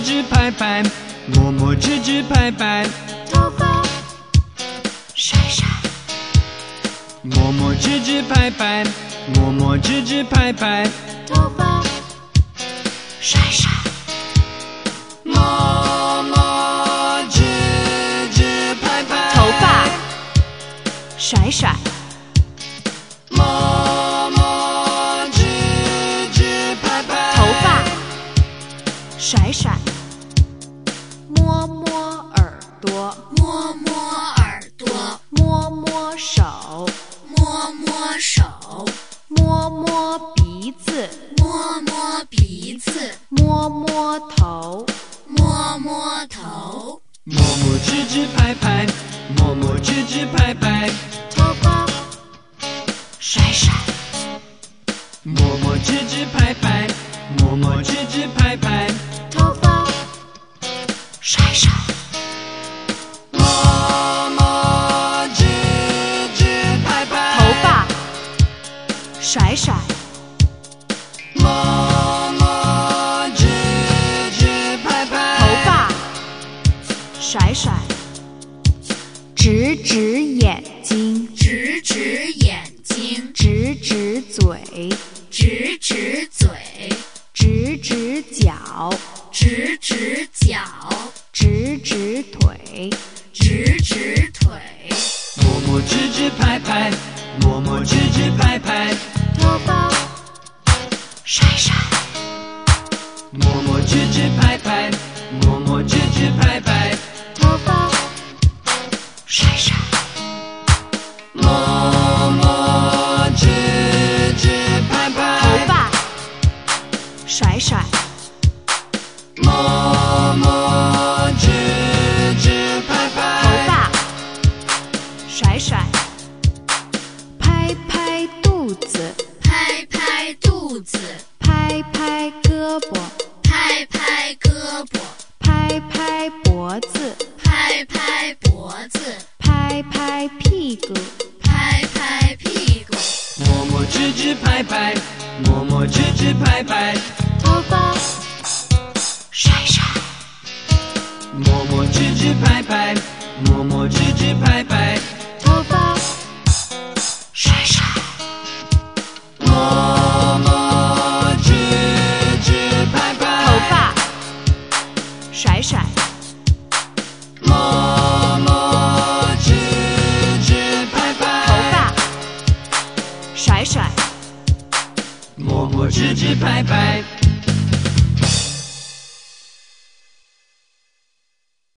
指拍拍，摸摸指指拍拍， 头发甩甩， 摸摸指指拍拍，摸摸指指拍拍， 头发甩甩， 摸摸指指拍拍， 头发甩甩， 摸摸指指拍拍， 头发甩甩，摸摸耳朵， 摸摸耳朵， 摸摸手， 摸摸手， 摸摸鼻子， 摸摸鼻子， 摸摸头， 摸摸头， 摸摸指指拍拍，摸摸指指拍拍， 头发甩甩， 摸摸指指拍拍，摸摸指指拍拍， 头发甩甩， 摸摸指指拍拍， 头发甩甩， 摸摸指指拍拍， 头发甩甩，指指眼睛， 指指眼睛， 指指嘴， 指指嘴， 指指脚， 指指脚， 指指腿， 指指腿， 摸摸指指拍拍，摸摸指指拍拍， 头发甩甩， 摸摸指指拍拍，摸摸指指拍拍， 头发甩甩， 摸摸指指拍拍， 头发甩甩， 摸摸指指拍拍， 头发甩甩，拍拍肚子， 拍拍肚子， 拍拍胳膊， 拍拍胳膊， 拍拍脖子， 拍拍脖子， 拍拍屁股， 拍拍屁股， 摸摸指指拍拍，摸摸指指拍拍， 头发甩甩， 摸摸指指拍拍，摸摸指指拍拍， 头发甩甩， 摸摸指指拍拍， 头发甩甩， 摸摸指指拍拍， 头发甩甩， 摸摸指指拍拍。